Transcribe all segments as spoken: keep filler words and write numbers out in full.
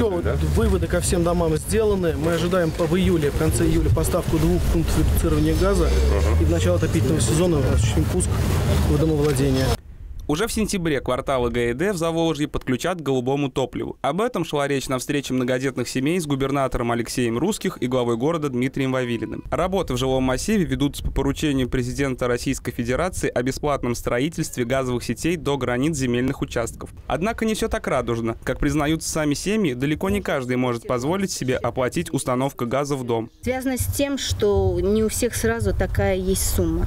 Все, да? Выводы ко всем домам сделаны. Мы ожидаем в июле, в конце июля поставку двух пунктов редуцирования газа. Uh-huh. И в начало отопительного сезона осуществим пуск в домовладение. Уже в сентябре кварталы Г и Д в Заволжье подключат к голубому топливу. Об этом шла речь на встрече многодетных семей с губернатором Алексеем Русских и главой города Дмитрием Вавилиным. Работы в жилом массиве ведутся по поручению президента Российской Федерации о бесплатном строительстве газовых сетей до границ земельных участков. Однако не все так радужно. Как признаются сами семьи, далеко не каждый может позволить себе оплатить установку газа в дом. Связано с тем, что не у всех сразу такая есть сумма.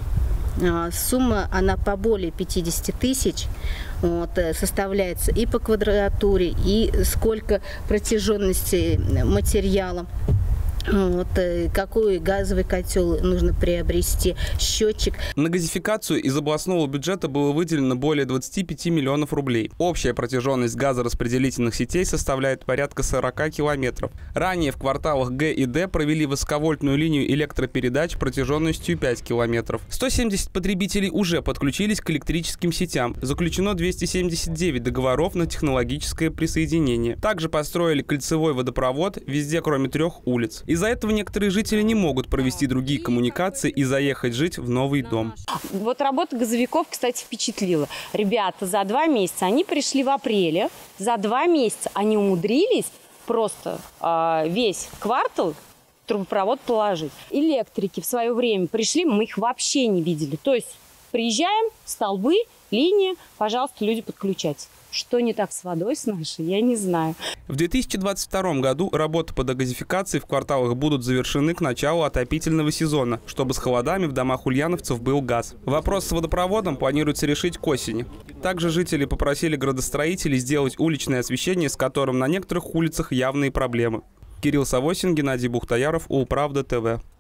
Сумма, она по более пятидесяти тысяч вот, составляется и по квадратуре, и сколько протяженности материала. Вот, какой газовый котел нужно приобрести, счетчик. На газификацию из областного бюджета было выделено более двадцати пяти миллионов рублей. Общая протяженность газораспределительных сетей составляет порядка сорока километров. Ранее в кварталах Г и Д провели высоковольтную линию электропередач протяженностью пять километров. сто семьдесят потребителей уже подключились к электрическим сетям. Заключено двести семьдесят девять договоров на технологическое присоединение. Также построили кольцевой водопровод везде, кроме трех улиц. Из-за этого некоторые жители не могут провести другие коммуникации и заехать жить в новый дом. Вот работа газовиков, кстати, впечатлила. Ребята за два месяца, они пришли в апреле, за два месяца они умудрились просто э, весь квартал трубопровод положить. Электрики в свое время пришли, мы их вообще не видели. То есть приезжаем, столбы, линия, пожалуйста, люди подключайтесь. Что не так с водой с нашей, я не знаю. В две тысячи двадцать втором году работы по дегазификации в кварталах будут завершены к началу отопительного сезона, чтобы с холодами в домах ульяновцев был газ. Вопрос с водопроводом планируется решить к осени. Также жители попросили градостроителей сделать уличное освещение, с которым на некоторых улицах явные проблемы. Кирилл Савосин, Геннадий Бухтаяров, Улправда ТВ.